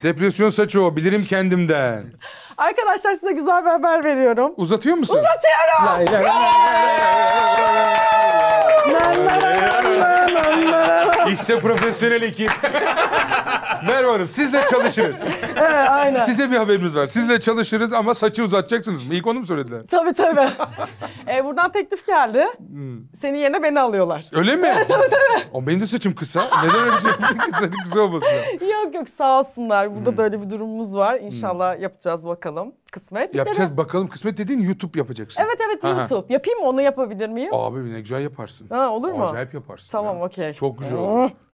Depresyon saçı o. Bilirim kendimden. Arkadaşlar size güzel bir haber veriyorum. Uzatıyor musun? Uzatıyorum. İşte profesyonel ekip. Merve Hanım sizle çalışırız. Evet, aynen. Size bir haberimiz var. Sizle çalışırız ama saçı uzatacaksınız mı? İlk onu mu söylediler? Tabii. Buradan teklif geldi. Senin yerine beni alıyorlar. Öyle mi? Tabii. O benim de saçım kısa. Neden öyle bir şey yaptın ki? Saçın kısa olmasın ya. Yok sağ olsunlar. Burada da öyle bir durumumuz var. İnşallah yapacağız bakalım. Kısmet. Yapacağız bakalım. Kısmet dediğin YouTube yapacaksın. Evet Aha. YouTube. Yapayım mı? Onu yapabilir miyim? Abi ne güzel yaparsın. Ha, olur mu? Acayip yaparsın. Tamam ya. okey. Çok güzel olur.